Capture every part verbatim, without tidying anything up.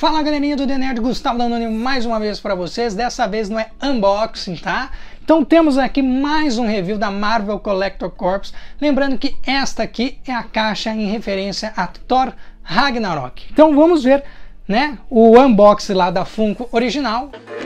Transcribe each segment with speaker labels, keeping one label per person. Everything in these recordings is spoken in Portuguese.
Speaker 1: Fala galerinha do The Nerd, Gustavo Danoni mais uma vez para vocês. Dessa vez não é unboxing, tá? Então temos aqui mais um review da Marvel Collector Corps. Lembrando que esta aqui é a caixa em referência a Thor Ragnarok. Então vamos ver, né, o unboxing lá da Funko original.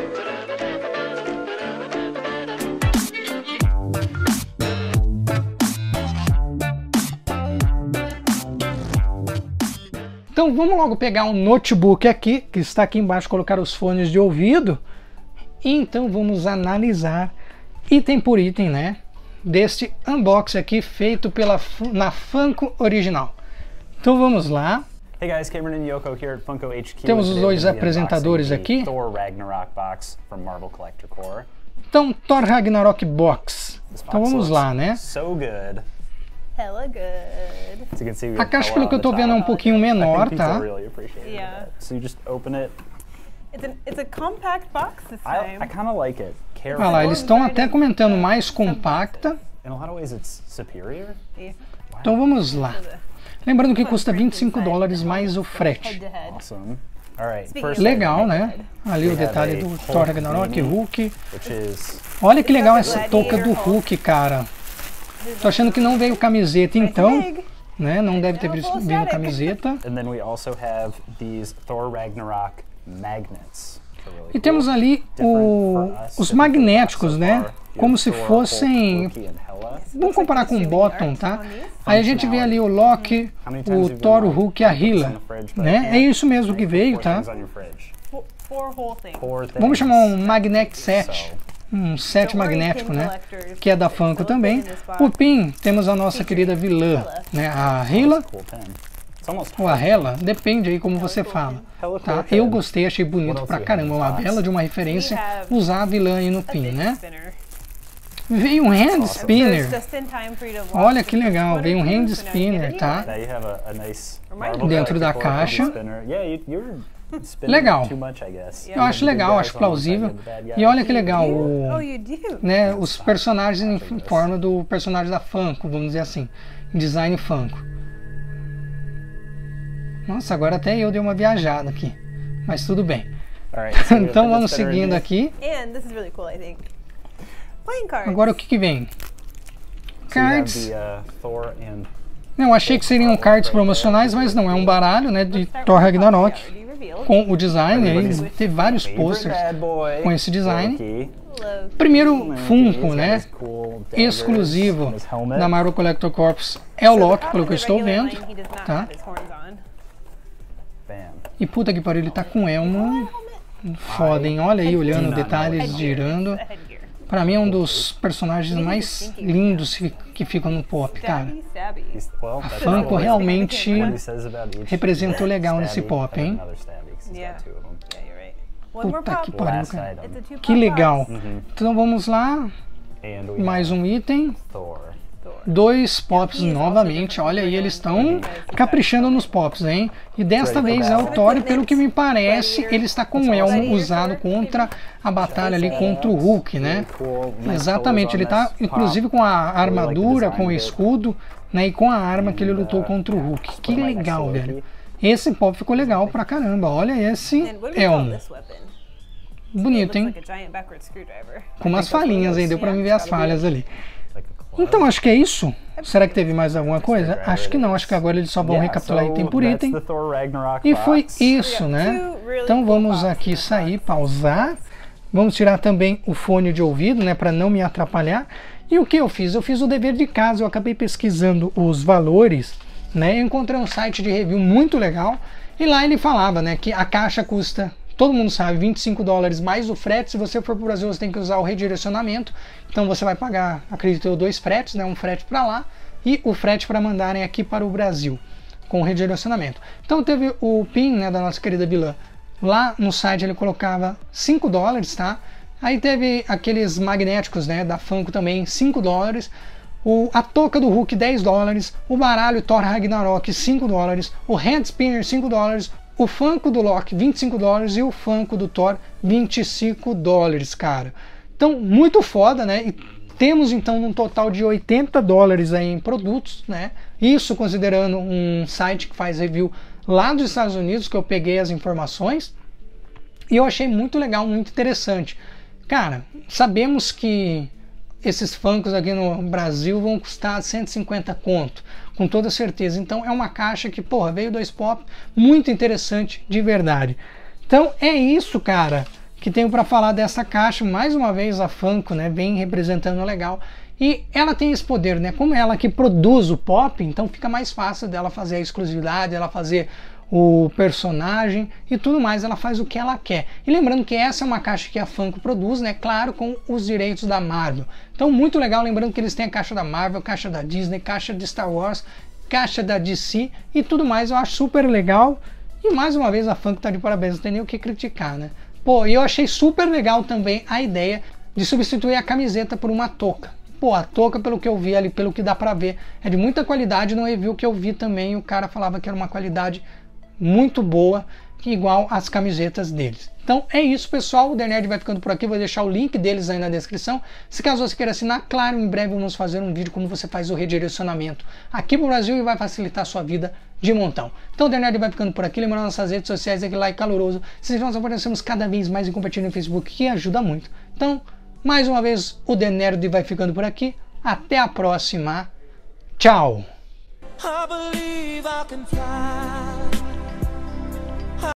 Speaker 1: Então vamos logo pegar um notebook aqui, que está aqui embaixo, colocar os fones de ouvido. E então vamos analisar item por item, né, deste unboxing aqui feito pela na Funko original. Então vamos lá.
Speaker 2: Hey guys, Cameron and Yoko here at Funko H Q.
Speaker 1: Temos os dois apresentadores aqui.
Speaker 2: Thor Ragnarok box from Marvel Collector Corps.
Speaker 1: Então, Thor Ragnarok box. Então vamos lá, né?
Speaker 2: So good.
Speaker 3: Hella good.
Speaker 2: So you can see we
Speaker 1: A caixa, pelo que eu tô vendo, é um pouquinho menor, tá?
Speaker 2: Really yeah. So you just open it.
Speaker 3: It's, an, it's a compact box this time.
Speaker 2: I, I kind of like it.
Speaker 1: Olha lá, eles estão até comentando mais compacta.
Speaker 2: In a lot of ways it's superior.
Speaker 3: Yeah.
Speaker 2: Wow.
Speaker 1: Então vamos lá. Lembrando que custa vinte e cinco dólares mais o frete.
Speaker 2: Awesome. All right.
Speaker 1: Legal, né? Ali o detalhe do Thor Ragnarok, Hulk.
Speaker 2: Is...
Speaker 1: Olha que legal essa touca do Hulk, cara. Tô achando que não veio camiseta, então, né? Não deve ter vindo camiseta.
Speaker 2: And then we also have these Thor Ragnarok magnets.
Speaker 1: E temos ali o, os magnéticos, né? Como se fossem... Vamos comparar com o Bottom, tá? Aí a gente vê ali o Loki, o Thor, o Hulk e a Hela, né? É isso mesmo que veio, tá? Vamos chamar um Magnet Set. Um set magnético, né? Que é da Funko também. O pin, temos a nossa querida vilã, né? A Hela. Ou a Hela, depende aí como você fala. Tá? Eu gostei, achei bonito pra caramba. Uma bela de uma referência usar a vilã aí no pin, né? Veio um hand spinner. Olha que legal, veio um hand spinner, tá? Dentro da caixa. Legal. Eu acho legal, acho plausível. E olha que legal, o, né, os personagens em forma do personagem da Funko, vamos dizer assim, design Funko. Nossa, agora até eu dei uma viajada aqui, mas tudo bem. Então vamos seguindo aqui. Agora o que que vem? Cards. Eu achei que seriam cards promocionais, mas não, é um baralho, né, de Thor Ragnarok. Com o design, aí teve vários posters com esse design. Primeiro Funko, né, exclusivo da Marvel Collector Corps é o Loki, pelo que eu estou vendo, tá? E puta que pariu, ele tá com elmo foda, hein? Olha aí, olhando detalhes, girando. Pra mim é um dos personagens mais lindos que ficam no pop, cara. A Funko realmente representou legal nesse pop, hein? Puta que pariu, cara. Que legal. Então vamos lá. Mais um item. Dois pops novamente. Olha aí, eles estão caprichando nos pops, hein? E desta vez é o Thor, e pelo que me parece, ele está com o elmo usado contra a batalha ali contra o Hulk, né? Exatamente, ele está inclusive com a armadura, com o escudo, né? E com a arma que ele lutou contra o Hulk. Que legal, velho. Esse pop ficou legal pra caramba. Olha esse elmo. Bonito, hein? Com umas falhinhas aí, deu pra mim ver as falhas ali. Então acho que é isso. Será que teve mais alguma coisa? Acho que não, acho que agora eles só vão recapitular item por item. E foi isso, né? Então vamos aqui sair, pausar. Vamos tirar também o fone de ouvido, né, para não me atrapalhar. E o que eu fiz? Eu fiz o dever de casa, eu acabei pesquisando os valores, né? Eu encontrei um site de review muito legal e lá ele falava, né, que a caixa custa... Todo mundo sabe, vinte e cinco dólares mais o frete. Se você for para o Brasil, você tem que usar o redirecionamento. Então você vai pagar, acredito eu, dois fretes, né? Um frete para lá e o frete para mandarem aqui para o Brasil, com o redirecionamento. Então teve o pin, né, da nossa querida vilã. Lá no site ele colocava cinco dólares, tá? Aí teve aqueles magnéticos, né, da Funko também, cinco dólares. O, a touca do Hulk, dez dólares. O baralho Thor Ragnarok, cinco dólares. O hand spinner, cinco dólares. O Funko do Loki, vinte e cinco dólares, e o Funko do Thor, vinte e cinco dólares, cara. Então, muito foda, né? E temos, então, um total de oitenta dólares aí em produtos, né? Isso considerando um site que faz review lá dos Estados Unidos que eu peguei as informações e eu achei muito legal, muito interessante. Cara, sabemos que esses Funkos aqui no Brasil vão custar cento e cinquenta conto, com toda certeza. Então é uma caixa que, porra, veio dois pop, muito interessante de verdade. Então é isso, cara, que tenho para falar dessa caixa. Mais uma vez a Funko, né, vem representando legal. E ela tem esse poder, né, como ela que produz o pop, então fica mais fácil dela fazer a exclusividade, ela fazer o personagem e tudo mais, ela faz o que ela quer. E lembrando que essa é uma caixa que a Funko produz, né, claro, com os direitos da Marvel. Então muito legal, lembrando que eles têm a caixa da Marvel, caixa da Disney, caixa de Star Wars, caixa da D C e tudo mais. Eu acho super legal e mais uma vez a Funko tá de parabéns, não tem nem o que criticar, né. Pô, e eu achei super legal também a ideia de substituir a camiseta por uma touca. Pô, a touca, pelo que eu vi ali, pelo que dá pra ver, é de muita qualidade. No review que eu vi também, o cara falava que era uma qualidade muito boa, que igual as camisetas deles. Então é isso, pessoal, o The Nerd vai ficando por aqui, vou deixar o link deles aí na descrição. Se caso você queira assinar, claro, em breve vamos fazer um vídeo como você faz o redirecionamento aqui pro Brasil e vai facilitar a sua vida de montão. Então o The Nerd vai ficando por aqui, lembrando nossas redes sociais, aquele like caloroso, se nós aparecemos cada vez mais e compartilhando no Facebook, que ajuda muito. Então, mais uma vez, o The Nerd vai ficando por aqui, até a próxima, tchau! I believe I can fly.